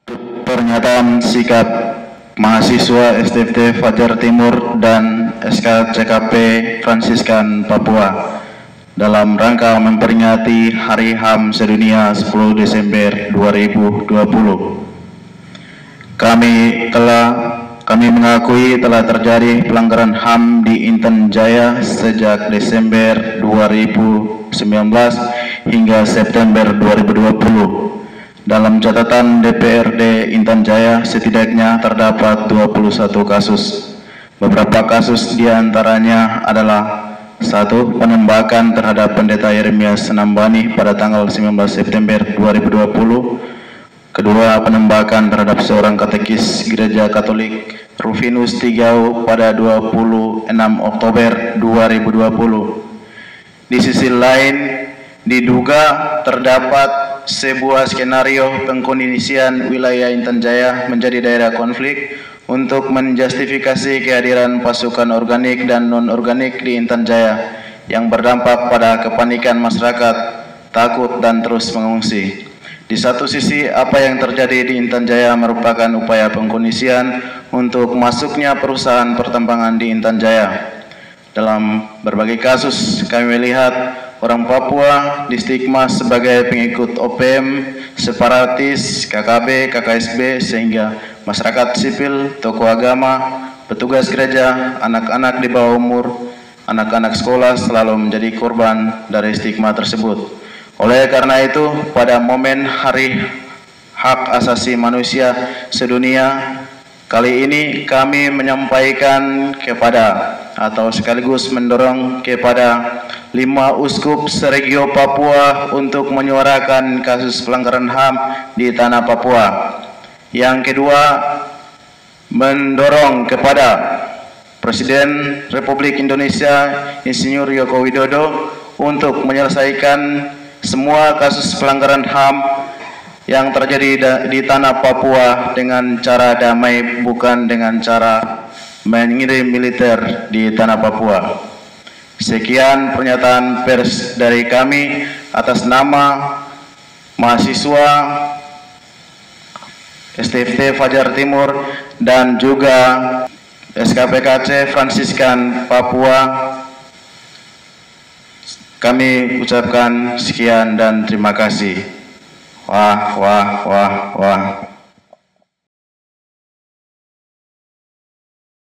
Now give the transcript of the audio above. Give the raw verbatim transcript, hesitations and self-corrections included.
Pernyataan sikap mahasiswa S T F T Fajar Timur dan S K C K P Fransiskan Papua dalam rangka memperingati Hari H A M Sedunia sepuluh Desember dua ribu dua puluh. Kami telah kami mengakui telah terjadi pelanggaran H A M di Intan Jaya sejak Desember dua ribu sembilan belas hingga September dua ribu dua puluh. Dalam catatan D P R D Intan Jaya setidaknya terdapat dua puluh satu kasus. Beberapa kasus diantaranya adalah satu. Penembakan terhadap Pendeta Yeremias Senambani pada tanggal sembilan belas September dua ribu dua puluh. Kedua, penembakan terhadap seorang katekis Gereja Katolik Rufinus Tigau pada dua puluh enam Oktober dua ribu dua puluh. Di sisi lain, diduga terdapat sebuah skenario pengkondisian wilayah Intan Jaya menjadi daerah konflik untuk menjustifikasi kehadiran pasukan organik dan non-organik di Intan Jaya yang berdampak pada kepanikan masyarakat, takut dan terus mengungsi. Di satu sisi, apa yang terjadi di Intan Jaya merupakan upaya pengkondisian untuk masuknya perusahaan pertambangan di Intan Jaya. Dalam berbagai kasus, kami melihat orang Papua distigma sebagai pengikut O P M, separatis, K K B, K K S B, sehingga masyarakat sipil, tokoh agama, petugas gereja, anak-anak di bawah umur, anak-anak sekolah selalu menjadi korban dari stigma tersebut. Oleh karena itu, pada momen Hari Hak Asasi Manusia Sedunia kali ini kami menyampaikan kepada atau sekaligus mendorong kepada lima uskup seregio Papua untuk menyuarakan kasus pelanggaran H A M di tanah Papua. Yang kedua, mendorong kepada Presiden Republik Indonesia Insinyur Joko Widodo untuk menyelesaikan semua kasus pelanggaran H A M yang terjadi di tanah Papua dengan cara damai, bukan dengan cara mengirim militer di tanah Papua. Sekian pernyataan pers dari kami atas nama mahasiswa S T F T Fajar Timur dan juga S K P K C Fransiskan Papua. Kami ucapkan sekian dan terima kasih. Wah, wah, wah, wah.